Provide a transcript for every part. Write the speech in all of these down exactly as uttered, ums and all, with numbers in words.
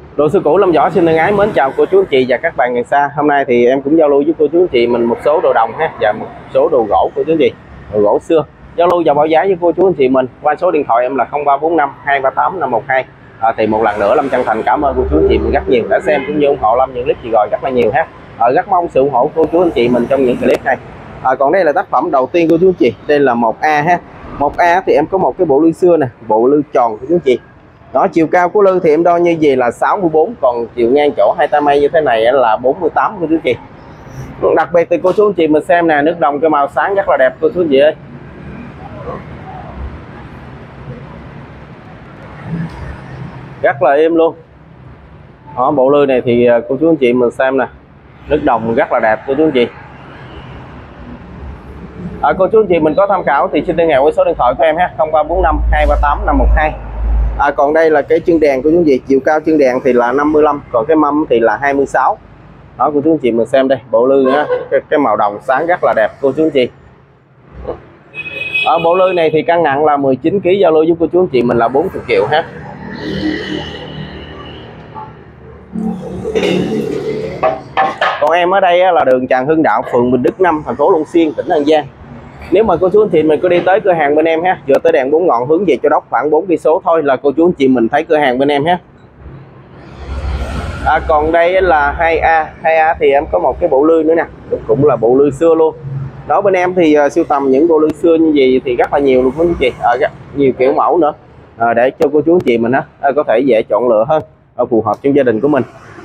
Đồ xưa cũ Lâm Võ xin thân ái mến chào cô chú anh chị và các bạn gần xa. Hôm nay thì em cũng giao lưu với cô chú anh chị mình một số đồ đồng ha và một số đồ gỗ của chú anh chị, đồ gỗ xưa. Giao lưu và báo giá với cô chú anh chị mình qua số điện thoại em là không ba bốn năm hai ba tám năm một hai. À, thì một lần nữa Lâm chân thành cảm ơn cô chú anh chị mình rất nhiều đã xem cũng như ủng hộ Lâm những clip chị rồi rất là nhiều ha. À, rất mong sự ủng hộ cô chú anh chị mình trong những clip này. À, còn đây là tác phẩm đầu tiên của chú anh chị, đây là một A ha. Một A thì em có một cái bộ lư xưa nè, bộ lư tròn của chú anh chị. Đó, chiều cao của lư thì em đo như gì là sáu mươi tư, còn chiều ngang chỗ hai tay may như thế này là bốn mươi tám của chú chị. Đặc biệt thì cô chú anh chị mình xem nè, nước đồng cái màu sáng rất là đẹp cô chú anh chị ơi. Rất là êm luôn. Đó, bộ lư này thì cô chú anh chị mình xem nè, nước đồng rất là đẹp cô chú anh chị. À, cô chú anh chị mình có tham khảo thì xin liên hệ với số điện thoại của em ha, không ba bốn năm hai ba tám năm một hai. À, còn đây là cái chân đèn của chú anh chị, chiều cao chân đèn thì là năm mươi lăm, còn cái mâm thì là hai mươi sáu. Đó cô chú anh chị mình xem đây, bộ lư á, cái, cái màu đồng sáng rất là đẹp cô chú anh chị. Ở bộ lư này thì cân nặng là mười chín ki lô gam, giao lưu với cô chú anh chị mình là bốn mươi triệu ha. Còn em ở đây á, là đường Trần Hưng Đạo, phường Bình Đức năm, thành phố Long Xuyên, tỉnh An Giang. Nếu mà cô chú anh chị mình có đi tới cửa hàng bên em ha, dựa tới đèn bốn ngọn hướng về Châu Đốc khoảng bốn cây số thôi là cô chú anh chị mình thấy cửa hàng bên em ha. À, còn đây là hai A, hai A thì em có một cái bộ lư nữa nè, cũng là bộ lư xưa luôn. Đó, bên em thì uh, sưu tầm những bộ lư xưa như gì thì rất là nhiều luôn cô chú anh chị, à, nhiều kiểu mẫu nữa, à, để cho cô chú anh chị mình á à, có thể dễ chọn lựa hơn, à, phù hợp trong gia đình của mình.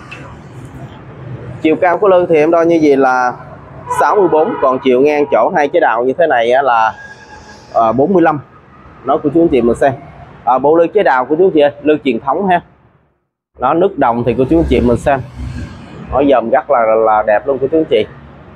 Chiều cao của lư thì em đo như gì là sáu mươi tư, còn chiều ngang chỗ hai trái đào như thế này là à, bốn mươi lăm. Nó của chú anh chị mình xem, à, bộ lư trái đào của chú anh chị ơi, lư truyền thống ha. Nó nước đồng thì của chú anh chị mình xem, nó dòm rất là là đẹp luôn của chú anh chị.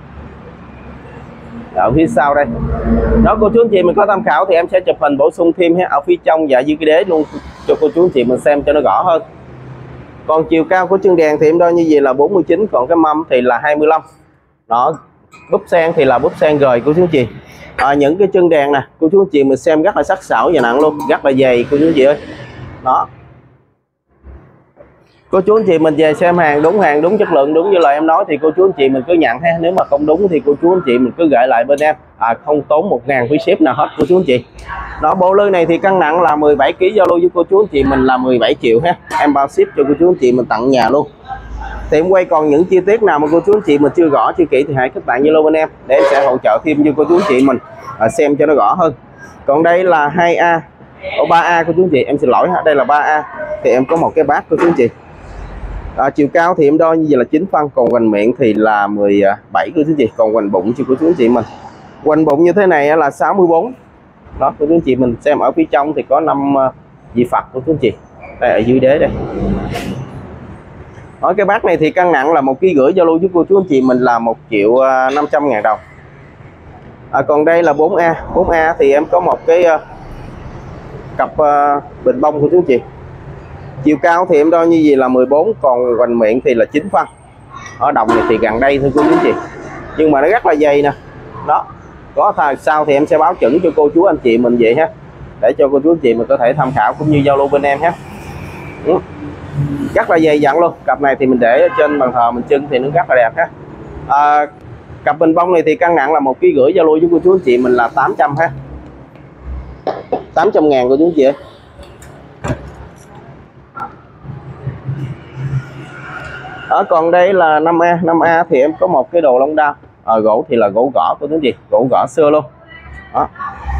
Ở phía sau đây đó cô chú anh chị mình có tham khảo thì em sẽ chụp hình bổ sung thêm ha, ở phía trong và dưới cái đế luôn cho cô chú anh chị mình xem cho nó rõ hơn. Còn chiều cao của chân đèn thì em đo như vậy là bốn mươi chín, còn cái mâm thì là hai mươi lăm. Đó, búp sen thì là búp sen rời của chú anh chị. À, những cái chân đèn nè cô chú anh chị mình xem rất là sắc sảo và nặng luôn, rất là dày cô chú anh chị ơi. Đó, cô chú anh chị mình về xem hàng đúng hàng đúng chất lượng đúng như lời em nói thì cô chú anh chị mình cứ nhận ha, nếu mà không đúng thì cô chú anh chị mình cứ gửi lại bên em, à, không tốn một ngàn phí ship nào hết cô chú anh chị. Đó, bộ lư này thì cân nặng là mười bảy ki lô gam, giao lưu với cô chú anh chị mình là mười bảy triệu ha, em bao ship cho cô chú anh chị mình tặng nhà luôn. Thì em quay còn những chi tiết nào mà cô chú anh chị mình chưa rõ chưa kỹ thì hãy kết bạn Zalo bên em để em sẽ hỗ trợ thêm cho cô chú anh chị mình à, xem cho nó rõ hơn. Còn đây là hai A, ở ba A cô chú anh chị, em xin lỗi ha, đây là ba A thì em có một cái bát cô chú anh chị. À, chiều cao thì em đo như vậy là chín phân, còn hoành miệng thì là mười bảy cô chú anh chị, còn hoành bụng cho cô chú anh chị mình. Hoành bụng như thế này là sáu mươi tư. Đó cô chú anh chị mình xem, ở phía trong thì có năm vị Phật của chú anh chị. Đây ở dưới đế đây. Ở cái bát này thì cân nặng là một ký rưỡi, giao lưu với cô chú anh chị mình là một triệu năm trăm ngàn đồng. À, còn đây là bốn A, bốn A thì em có một cái uh, cặp uh, bình bông của chú anh chị. Chiều cao thì em đo như gì là mười bốn, còn hoành miệng thì là chín phân. Ở đồng này thì gần đây thôi cô chú anh chị, nhưng mà nó rất là dày nè. Đó, có thà sau thì em sẽ báo chuẩn cho cô chú anh chị mình vậy ha, để cho cô chú anh chị mình có thể tham khảo cũng như giao lưu bên em ha. Ừ, rất là dày dặn luôn. Cặp này thì mình để ở trên bàn thờ mình trưng thì nó rất là đẹp ha. À, cặp bình bông này thì cân nặng là một ký rưỡi, giao lưu với cô chú anh chị mình là tám trăm ha, tám trăm ngàn cô chú anh chị ơi. Ở còn đây là năm A, năm A thì em có một cái đồ long đao, à, gỗ thì là gỗ gõ của chú gì, gỗ gõ xưa luôn. Đó,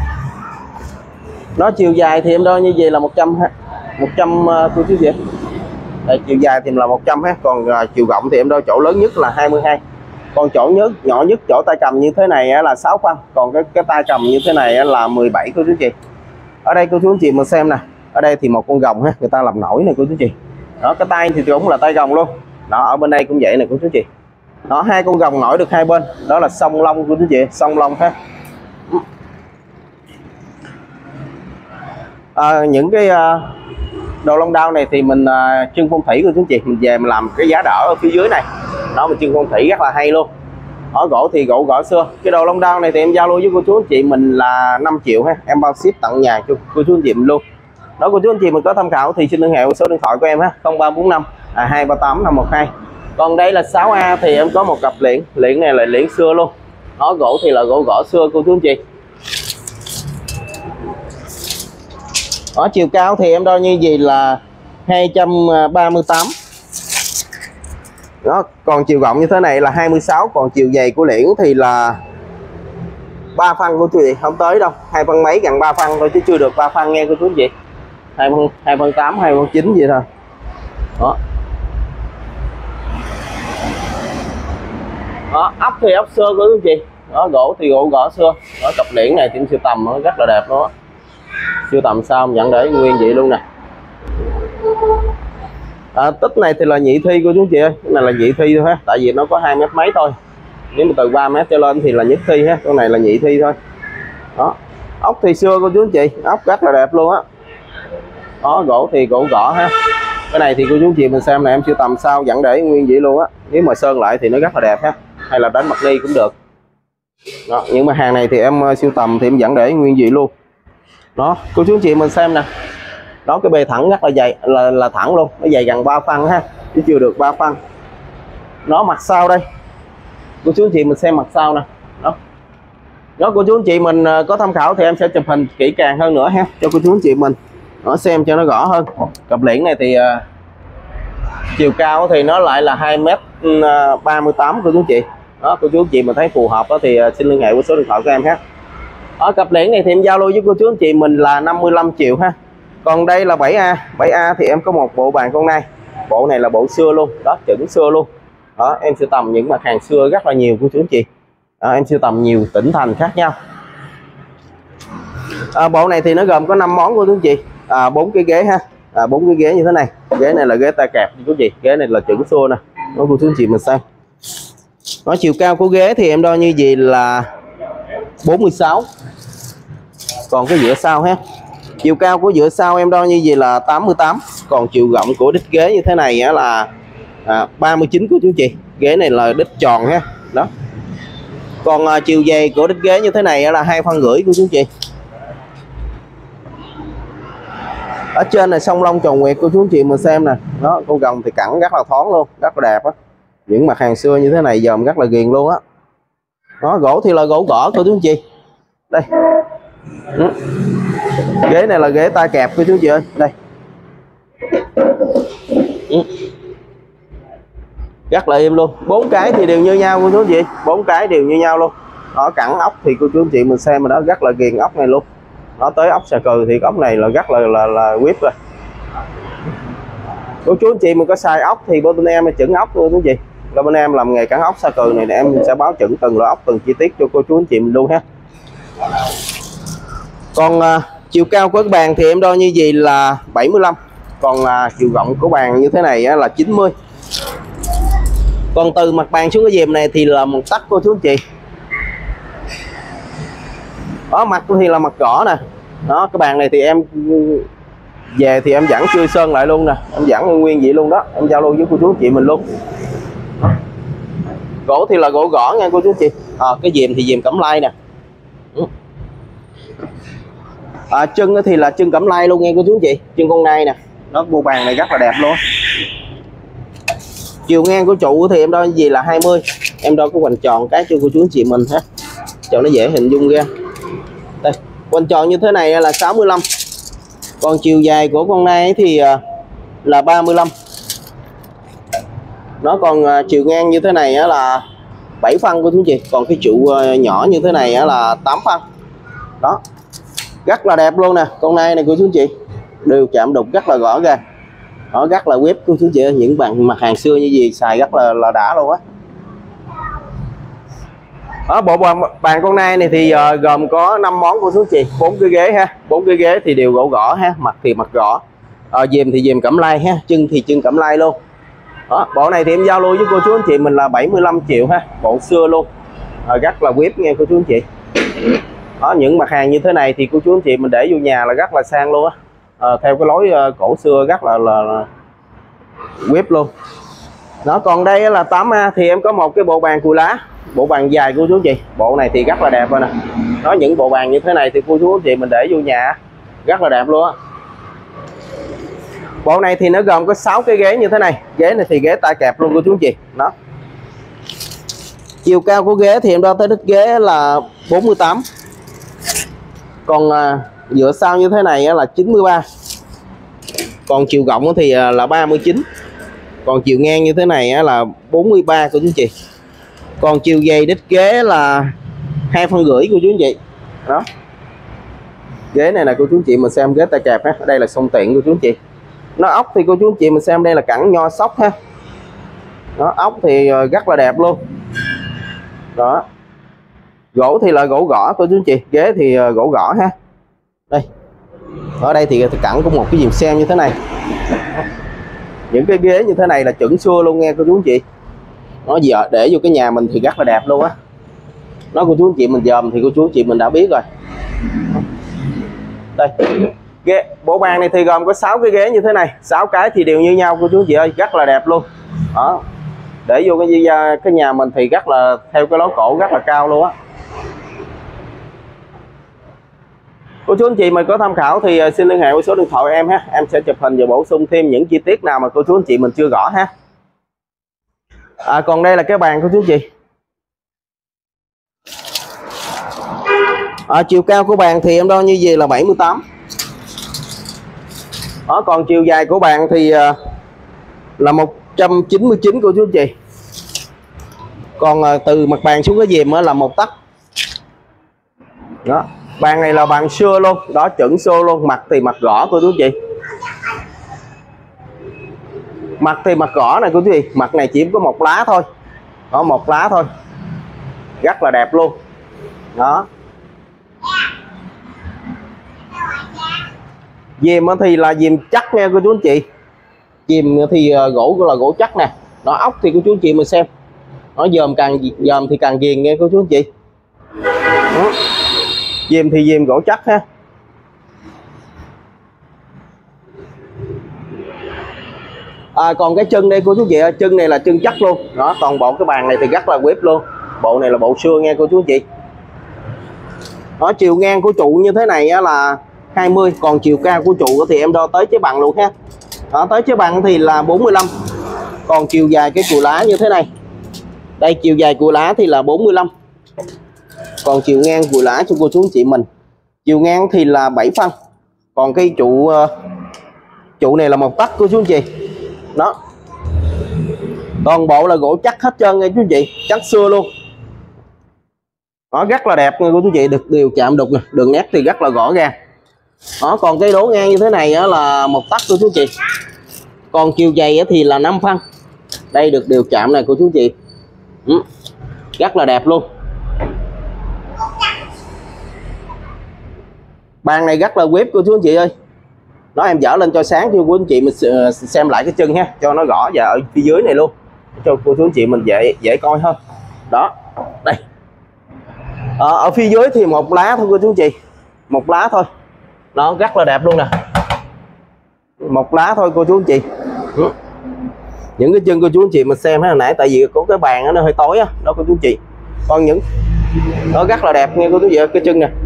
nó chiều dài thì em đo như vậy là một trăm ha, một trăm cô chú gì. Đây, chiều dài thì là một trăm ha, còn uh, chiều rộng thì em đo chỗ lớn nhất là hai mươi hai, còn chỗ nhất nhỏ nhất chỗ tay cầm như thế này là sáu phân, còn cái cái tay cầm như thế này là mười bảy cô chú chị. Ở đây cô chú anh chị mình xem nè, ở đây thì một con rồng ha, người ta làm nổi này cô chú chị. Đó, cái tay thì cũng là tay rồng luôn. Đó, ở bên đây cũng vậy nè cô chú chị. Đó, hai con rồng nổi được hai bên, đó là song long của chú chị, song long ha. À, những cái uh, đồ long đao này thì mình uh, trưng phong thủy của chú chị, mình về mình làm cái giá đỡ ở phía dưới này. Đó, mình trưng phong thủy rất là hay luôn. Ở gỗ thì gỗ gõ xưa. Cái đồ long đao này thì em giao lưu với cô chú anh chị mình là năm triệu ha, em bao ship tặng nhà cho cô chú anh chị mình luôn. Đó, cô chú anh chị mình có tham khảo thì xin liên hệ số điện thoại của em ha, không ba bốn năm à, hai ba tám năm một hai. Còn đây là sáu A thì em có một cặp liễn, liễn này là liễn xưa luôn, nó gỗ thì là gỗ gõ xưa cô chú anh chị. Ở chiều cao thì em đo như gì là hai trăm ba mươi tám. Đó, còn chiều rộng như thế này là hai mươi sáu, còn chiều dày của liễn thì là ba phân của chú chị, không tới đâu, hai phân mấy gần ba phân thôi chứ chưa được ba phân nghe cô chú anh chị. Hai phân hai phân tám, hai phân chín vậy thôi. Đó. Đó, ốc thì ốc xưa của chú chị. Đó, gỗ thì gỗ gõ xưa. Đó, cặp liễn này thì siêu tầm nó rất là đẹp luôn á. Siêu tầm sao vẫn để nguyên vậy luôn nè. À, tích này thì là nhị thi của chú chị ơi, cái này là nhị thi thôi ha, tại vì nó có hai mét mấy thôi. Nếu mà từ ba mét trở lên thì là nhất thi ha, con này là nhị thi thôi. Đó, ốc thì xưa của chú anh chị, ốc rất là đẹp luôn á. Đó, gỗ thì gỗ gõ ha. Cái này thì cô chú chị mình xem này em siêu tầm sao vẫn để nguyên vậy luôn á, nếu mà sơn lại thì nó rất là đẹp ha, hay là đánh mặt ly cũng được. Đó, nhưng mà hàng này thì em siêu tầm thì em vẫn để nguyên vậy luôn. Đó, cô chú chị mình xem nè. Đó, cái bề thẳng rất là dày, là là thẳng luôn, nó dày gần ba phân ha, chứ chưa được ba phân. Nó mặt sau đây, cô chú chị mình xem mặt sau nè. Đó, đó cô chú anh chị mình có tham khảo thì em sẽ chụp hình kỹ càng hơn nữa ha, cho cô chú anh chị mình nó xem cho nó rõ hơn. Cặp liễn này thì uh, chiều cao thì nó lại là hai mét ba mươi tám cô chú anh chị. Đó, cô chú anh chị mình thấy phù hợp đó thì uh, xin liên hệ với số điện thoại của em ha. Ở cặp liễn này thì em giao lưu với cô chú anh chị mình là năm mươi lăm triệu ha. Còn đây là bảy A, bảy A thì em có một bộ bàn con nai. Bộ này là bộ xưa luôn, đó, chuẩn xưa luôn. Đó, em sưu tầm những mặt hàng xưa rất là nhiều cô chú anh chị. Đó, em sưu tầm nhiều tỉnh thành khác nhau. À, bộ này thì nó gồm có năm món cô chú anh chị. À, bốn cái ghế ha. À, bốn cái ghế như thế này. Ghế này là ghế tay kẹp cô chú chị. Ghế này là chuẩn xưa nè. Đó, cô chú anh chị mình xem. Nó chiều cao của ghế thì em đo như gì là bốn mươi sáu. Còn cái giữa sau ha. Chiều cao của giữa sau em đo như gì là tám mươi tám. Còn chiều rộng của đít ghế như thế này á là à, ba mươi chín của chú chị. Ghế này là đít tròn ha. Đó. Còn à, chiều dày của đít ghế như thế này là hai phân rưỡi của chú chị. Ở trên này song lông tròn nguyệt của chú chị mình xem nè. Đó, con rồng thì cẳng rất là thoáng luôn, rất là đẹp á. Những mặt hàng xưa như thế này dòm rất là ghiền luôn á. Đó, gỗ thì là gỗ gõ của chú chị. Đây. Ừ. Ghế này là ghế tay kẹp của chú chị ơi, đây. Ừ. Rất là im luôn, bốn cái thì đều như nhau cô chú chị, bốn cái đều như nhau luôn. Đó, cẳng ốc thì cô chú chị mình xem mà đó rất là ghiền ốc này luôn. Nó tới ốc xà cừ thì ốc này là rất là là là whip rồi. Cô chú chị mình có xài ốc thì bên em là chỉnh ốc luôn chú chị. Là bên em làm nghề cắn ốc xà cừ này để em sẽ báo chỉnh từng loại ốc từng chi tiết cho cô chú anh chị mình luôn ha. Còn uh, chiều cao của cái bàn thì em đo như gì là bảy mươi lăm. Còn uh, chiều rộng của bàn như thế này uh, là chín mươi. Còn từ mặt bàn xuống cái dèm này thì là một tấc cô chú anh chị. Đó, mặt thì là mặt gõ nè. Đó, cái bàn này thì em về thì em vẫn chưa sơn lại luôn nè, em vẫn nguyên vậy luôn đó, em giao lưu với cô chú anh chị mình luôn. Đó. Gỗ thì là gỗ gõ nha cô chú anh chị. À, cái dèm thì dèm cẩm lai nè. À, chân thì là chân cẩm lai luôn nghe cô chú anh chị, chân con nai nè. Đó, bộ bàn này rất là đẹp luôn. Chiều ngang của trụ thì em đo gì là hai mươi. Em đo cái hoành tròn cái cho cô chú anh chị mình ha, cho nó dễ hình dung ra. Đây, hoành tròn như thế này là sáu mươi lăm. Còn chiều dài của con nai thì là ba mươi lăm. Nó còn chiều ngang như thế này là bảy phân của chú chị. Còn cái trụ nhỏ như thế này là tám phân. Đó, rất là đẹp luôn nè. Con nai này của chú chị đều chạm đục rất là rõ ràng. Nó rất là web của chú chị. Những bạn mặt hàng xưa như gì xài rất là là đã luôn á. Ở bộ bàn, bàn con nai này thì uh, gồm có năm món của chú chị, bốn cái ghế ha, bốn cái ghế thì đều gỗ gõ ha, mặt thì mặt gõ, uh, dèm thì dèm cẩm lai ha, chân thì chân cẩm lai luôn. Đó, bộ này thì em giao lưu với cô chú anh chị mình là bảy mươi lăm triệu ha, bộ xưa luôn, uh, rất là web nghe cô chú anh chị. Đó, những mặt hàng như thế này thì cô chú anh chị mình để vô nhà là rất là sang luôn á, uh, theo cái lối uh, cổ xưa rất là là, là web luôn. Nó còn đây là tám A thì em có một cái bộ bàn cùi lá, bộ bàn dài của chú chị. Bộ này thì rất là đẹp rồi nè. Nó những bộ bàn như thế này thì cô chú chị mình để vô nhà rất là đẹp luôn á. Bộ này thì nó gồm có sáu cái ghế như thế này. Ghế này thì ghế tay kẹp luôn cô chú anh chị. Đó. Chiều cao của ghế thì em đo tới đít ghế là bốn mươi tám. Còn à, dựa sau như thế này là chín mươi ba. Còn chiều rộng thì là ba mươi chín. Còn chiều ngang như thế này là bốn mươi ba cô chú anh chị. Còn chiều dày đít ghế là hai phân rưỡi cô chú anh chị. Đó. Ghế này là cô chú anh chị mình xem ghế tay kẹp ha. Ở đây là song tiện cô chú anh chị. Nó ốc thì cô chú anh chị mình xem đây là cẳng nho sóc ha. Đó, ốc thì rất là đẹp luôn. Đó. Gỗ thì là gỗ gõ cô chú anh chị. Ghế thì gỗ gõ ha. Đây. Ở đây thì cẳng có một cái diềm xem như thế này. Những cái ghế như thế này là chuẩn xưa luôn nghe cô chú anh chị. Nó giờ để vô cái nhà mình thì rất là đẹp luôn á. Nó cô chú anh chị mình dòm thì cô chú anh chị mình đã biết rồi. Đây. Ghế bộ bàn này thì gồm có sáu cái ghế như thế này, sáu cái thì đều như nhau cô chú anh chị ơi, rất là đẹp luôn. Đó. Để vô cái cái nhà mình thì rất là theo cái lối cổ rất là cao luôn á. Cô chú anh chị mình có tham khảo thì xin liên hệ với số điện thoại em ha. Em sẽ chụp hình và bổ sung thêm những chi tiết nào mà cô chú anh chị mình chưa rõ ha. À, còn đây là cái bàn cô chú anh chị. À, chiều cao của bàn thì em đo như gì là bảy mươi tám. Đó, còn chiều dài của bàn thì uh, là một trăm chín mươi chín cô chú anh chị. Còn uh, từ mặt bàn xuống cái dìm là một tấc. Đó, bàn này là bàn xưa luôn, đó chuẩn xô luôn, mặt thì mặt gõ cô chú anh chị. Mặt thì mặt gõ này cô chú anh chị, mặt này chỉ có một lá thôi. Đó, một lá thôi. Rất là đẹp luôn. Đó. Dìm thì là dìm chắc nha cô chú anh chị. Dìm thì gỗ là gỗ chắc nè. Nó ốc thì cô chú anh chị mình xem. Nó dòm càng dòm thì càng ghiền nghe cô chú anh chị. Đó. Dìm thì dìm gỗ chắc ha. À, còn cái chân đây cô chú anh chị, chân này là chân chắc luôn. Đó, toàn bộ cái bàn này thì rất là quép luôn. Bộ này là bộ xưa nghe cô chú anh chị. Đó, chiều ngang của trụ như thế này á là hai mươi, còn chiều cao của trụ thì em đo tới chế bằng luôn ha. Đó, tới chế bằng thì là bốn mươi lăm. Còn chiều dài cái cùi lá như thế này. Đây, chiều dài cùi lá thì là bốn mươi lăm. Còn chiều ngang cùi lá cho cô chú anh chị mình. Chiều ngang thì là bảy phân. Còn cái trụ trụ này là một tấc cô chú anh chị. Đó. Toàn bộ là gỗ chắc hết trơn nha chú anh chị, chắc xưa luôn. Nó rất là đẹp nha cô chú anh chị, được đều chạm đục nè, đường nét thì rất là rõ ràng. Đó, còn cái đố ngang như thế này là một tấc cô chú anh chị. Còn chiều dày thì là năm phân. Đây được đều chạm này cô chú anh chị. Ừ. Rất là đẹp luôn. Bàn này rất là quép cô chú anh chị ơi. Đó, em dở lên cho sáng cho cô anh chị mình xem lại cái chân ha, cho nó rõ và ở phía dưới này luôn cho cô chú anh chị mình dễ dễ coi hơn. Đó, đây. À, ở phía dưới thì một lá thôi cô chú anh chị, một lá thôi. Nó rất là đẹp luôn nè, một lá thôi cô chú anh chị. Ừ. Những cái chân cô chú anh chị mình xem ha, hồi nãy tại vì có cái bàn nó hơi tối á, đó cô chú anh chị. Còn những nó rất là đẹp nha cô chú anh chị, cái chân nè.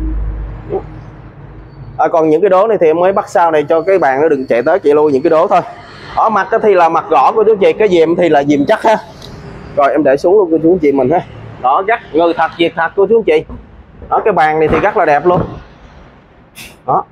À, còn những cái đố này thì em mới bắt sau này cho cái bàn nó đừng chạy tới chạy lui những cái đố thôi. Ở mặt thì là mặt gõ của chú chị, cái dìm thì là dìm chắc ha. Rồi em để xuống luôn cô chú anh chị mình ha. Đó, rất người thật việc thật cô chú anh chị. Đó, cái bàn này thì rất là đẹp luôn. Đó.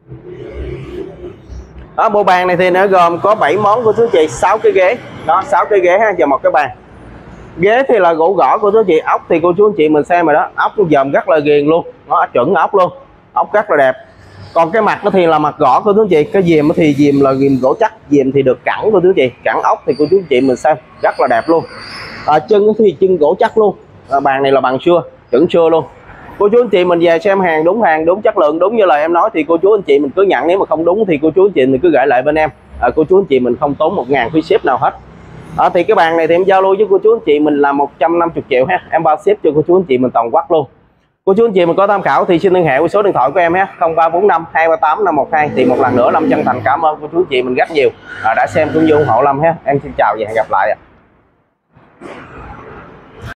Ở bộ bàn này thì nó gồm có bảy món của chú anh chị, sáu cái ghế. Đó, sáu cái ghế ha và một cái bàn. Ghế thì là gỗ gõ của chú anh chị, ốc thì cô chú anh chị mình xem rồi đó, ốc dòm rất là ghiền luôn. Nó chuẩn ốc luôn. Ốc rất là đẹp. Còn cái mặt nó thì là mặt gõ của chú anh chị, cái dìm thì dìm là dìm gỗ chắc, dìm thì được cẳng của chú anh chị, cẳng ốc thì cô chú anh chị mình xem rất là đẹp luôn. À, chân thì chân gỗ chắc luôn. À, bàn này là bàn xưa, chuẩn xưa luôn. Cô chú anh chị mình về xem hàng đúng hàng đúng chất lượng đúng như lời em nói thì cô chú anh chị mình cứ nhận, nếu mà không đúng thì cô chú anh chị mình cứ gửi lại bên em. À, cô chú anh chị mình không tốn một ngàn phí ship nào hết. À, thì cái bàn này thì em giao lưu với cô chú anh chị mình là một trăm năm mươi triệu ha, em bao ship cho cô chú anh chị mình toàn quốc luôn. Cô chú anh chị mình có tham khảo thì xin liên hệ với số điện thoại của em ha, không ba bốn năm hai ba tám năm một hai. Thì một lần nữa Lâm chân thành cảm ơn cô chú anh chị mình rất nhiều à, đã xem cũng như ủng hộ Lâm ha. Em xin chào và hẹn gặp lại ạ.